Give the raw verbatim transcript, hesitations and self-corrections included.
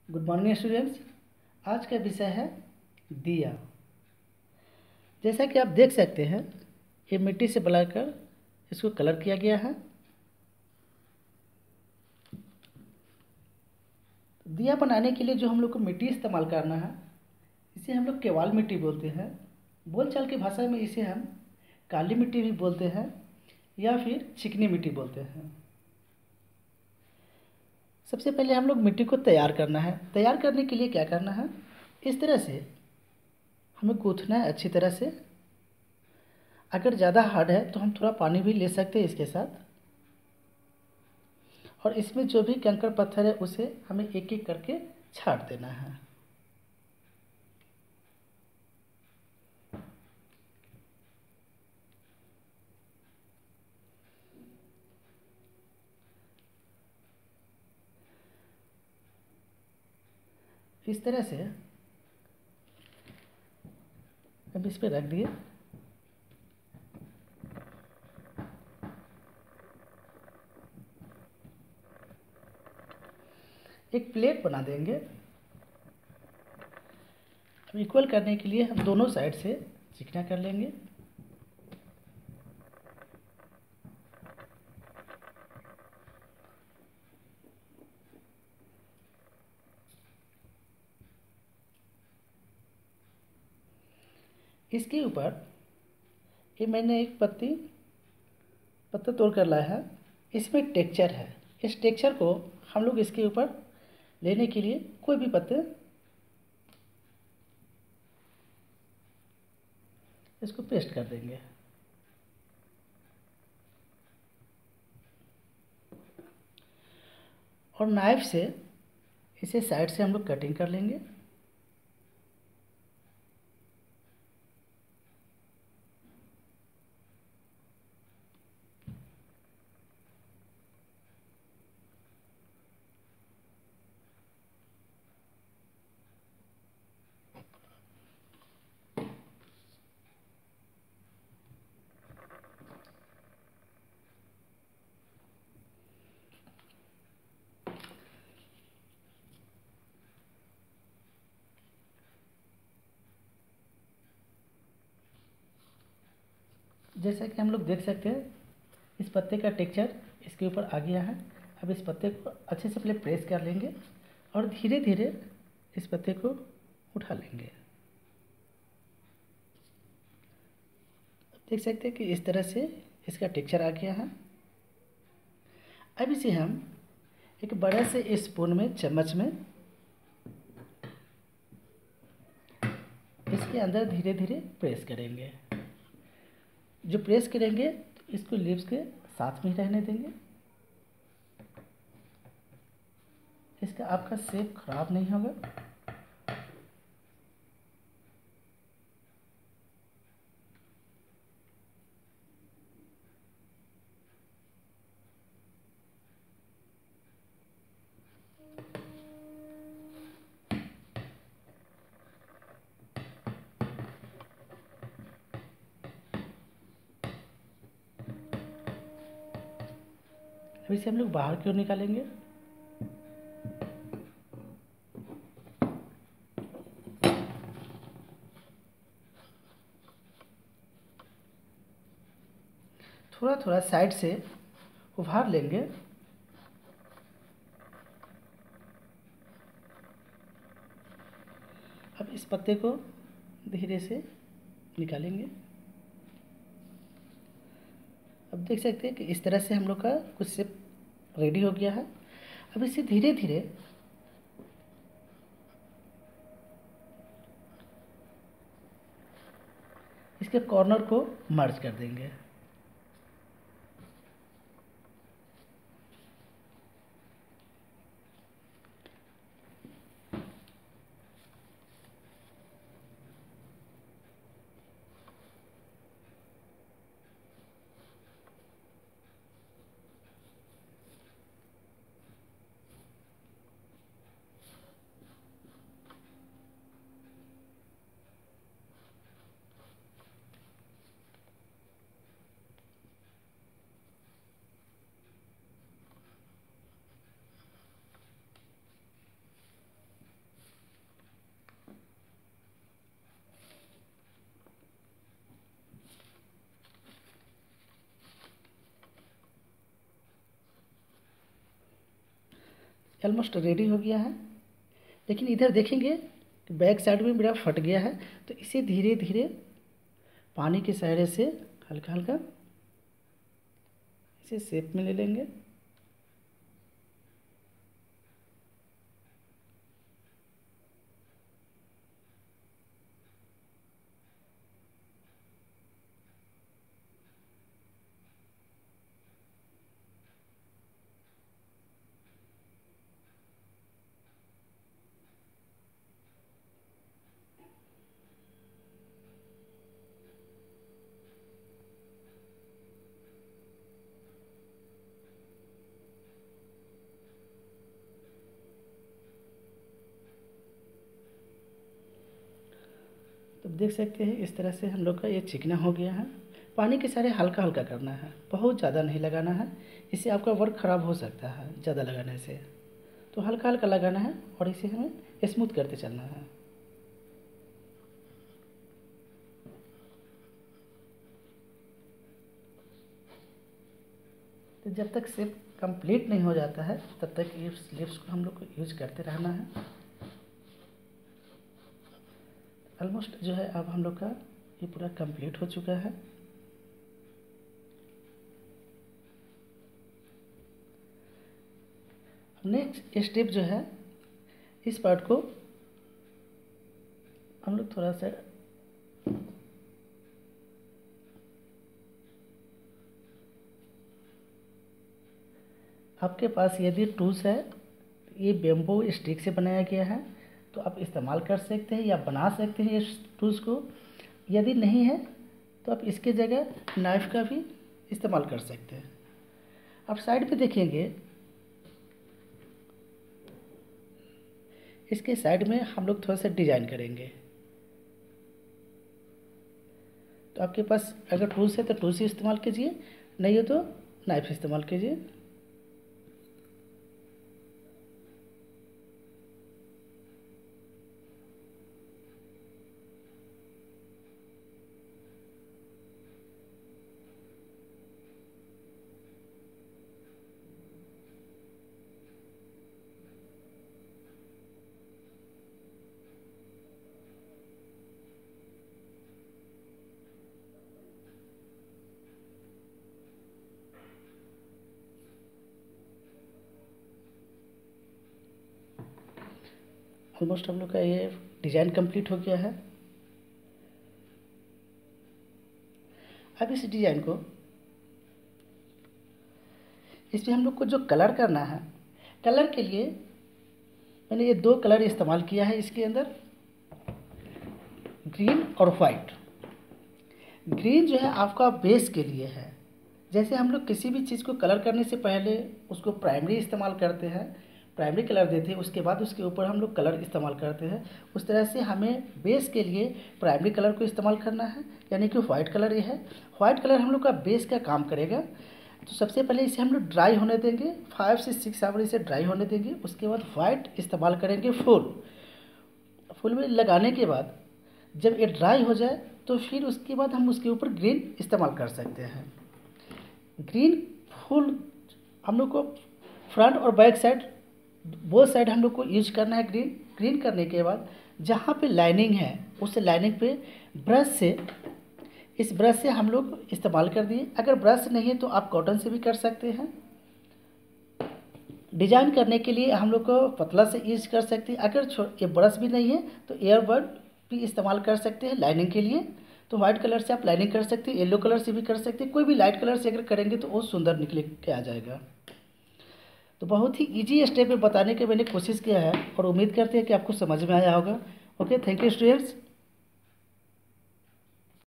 Good morning students. आज का विषय है दिया। जैसा कि आप देख सकते हैं, ये मिट्टी से बनाकर इसको कलर किया गया है। दिया बनाने के लिए जो हम लोग को मिट्टी इस्तेमाल करना है, इसे हम लोग केवाल मिट्टी बोलते हैं। बोलचाल की भाषा में इसे हम काली मिट्टी भी बोलते हैं या फिर चिकनी मिट्टी बोलते हैं। सबसे पहले हम लोग मिट्टी को तैयार करना है। तैयार करने के लिए क्या करना है, इस तरह से हमें गूँथना है अच्छी तरह से। अगर ज़्यादा हार्ड है तो हम थोड़ा पानी भी ले सकते हैं इसके साथ, और इसमें जो भी कंकड़ पत्थर है उसे हमें एक एक करके छाट देना है। इस तरह से अब इस पे रख दिए। एक प्लेट बना देंगे। अब इक्वल करने के लिए हम दोनों साइड से चिकना कर लेंगे। इसके ऊपर ये मैंने एक पत्ती पत्ता तोड़ कर लाया है। इसमें टेक्सचर है। इस टेक्सचर को हम लोग इसके ऊपर लेने के लिए कोई भी पत्ते इसको पेस्ट कर देंगे। और नाइफ से इसे साइड से हम लोग कटिंग कर लेंगे। जैसा कि हम लोग देख सकते हैं, इस पत्ते का टेक्सचर इसके ऊपर आ गया है। अब इस पत्ते को अच्छे से पहले प्रेस कर लेंगे और धीरे धीरे इस पत्ते को उठा लेंगे। देख सकते हैं कि इस तरह से इसका टेक्सचर आ गया है। अब इसे हम एक बड़े से स्पून में, चम्मच में इसके अंदर धीरे धीरे प्रेस करेंगे। जो प्रेस करेंगे इसको लिप्स के साथ में ही रहने देंगे। इसका आपका शेप खराब नहीं होगा। अब इसे हम लोग बाहर की ओर निकालेंगे। थोड़ा थोड़ा साइड से उभार लेंगे। अब इस पत्ते को धीरे से निकालेंगे। अब देख सकते हैं कि इस तरह से हम लोग का कुछ शेप रेडी हो गया है। अब इसे धीरे धीरे इसके कॉर्नर को मर्ज कर देंगे। ऑलमोस्ट रेडी हो गया है। लेकिन इधर देखेंगे कि बैक साइड में मेरा फट गया है, तो इसे धीरे धीरे पानी के सहारे से हल्का हल्का इसे शेप में ले लेंगे। तो देख सकते हैं इस तरह से हम लोग का ये चिकना हो गया है। पानी के सारे हल्का हल्का करना है, बहुत ज़्यादा नहीं लगाना है, इससे आपका वर्क ख़राब हो सकता है ज़्यादा लगाने से। तो हल्का हल्का लगाना है और इसे हमें स्मूथ करते चलना है। तो जब तक शेप कंप्लीट नहीं हो जाता है तब तक ये स्लिप्स को हम लोग को यूज करते रहना है। ऑलमोस्ट जो है अब हम लोग का ये पूरा कंप्लीट हो चुका है। नेक्स्ट स्टेप जो है, इस पार्ट को हम लोग थोड़ा सा आपके पास यदि टूल्स है, ये बेम्बो स्टिक से बनाया गया है तो आप इस्तेमाल कर सकते हैं या बना सकते हैं इस टूल्स को। यदि नहीं है तो आप इसके जगह नाइफ का भी इस्तेमाल कर सकते हैं। आप साइड पे देखेंगे, इसके साइड में हम लोग थोड़ा सा डिजाइन करेंगे। तो आपके पास अगर टूल्स है तो टूल्स ही इस्तेमाल कीजिए, नहीं हो तो नाइफ इस्तेमाल कीजिए। ऑलमोस्ट हम लोग का ये डिज़ाइन कंप्लीट हो गया है। अब इस डिज़ाइन को, इसमें हम लोग को जो कलर करना है, कलर के लिए मैंने ये दो कलर इस्तेमाल किया है इसके अंदर, ग्रीन और वाइट। ग्रीन जो है आपका बेस के लिए है। जैसे हम लोग किसी भी चीज़ को कलर करने से पहले उसको प्राइमरी इस्तेमाल करते हैं, प्राइमरी कलर देते हैं, उसके बाद उसके ऊपर हम लोग कलर इस्तेमाल करते हैं, उस तरह से हमें बेस के लिए प्राइमरी कलर को इस्तेमाल करना है, यानी कि वाइट कलर ये है। वाइट कलर हम लोग का बेस का काम करेगा। तो सबसे पहले इसे हम लोग ड्राई होने देंगे, फाइव से सिक्स आवर इसे ड्राई होने देंगे। उसके बाद वाइट इस्तेमाल करेंगे फुल फुल में लगाने के बाद जब ये ड्राई हो जाए तो फिर उसके बाद हम उसके ऊपर ग्रीन इस्तेमाल कर सकते हैं। ग्रीन फुल हम लोग को फ्रंट और बैक साइड, बोथ साइड हम लोग को यूज करना है ग्रीन। ग्रीन करने के बाद जहाँ पे लाइनिंग है उस लाइनिंग पे ब्रश से, इस ब्रश से हम लोग इस्तेमाल कर दिए। अगर ब्रश नहीं है तो आप कॉटन से भी कर सकते हैं। डिजाइन करने के लिए हम लोग को पतला से यूज कर सकते हैं। अगर ये ब्रश भी नहीं है तो एयरबड भी इस्तेमाल कर सकते हैं लाइनिंग के लिए। तो वाइट कलर से आप लाइनिंग कर सकते हैं, येलो कलर से भी कर सकते हैं, कोई भी लाइट कलर से अगर करेंगे तो वो सुंदर निकले के आ जाएगा। तो बहुत ही इजी स्टेप में बताने की मैंने कोशिश किया है और उम्मीद करते हैं कि आपको समझ में आया होगा। Okay, thank you students.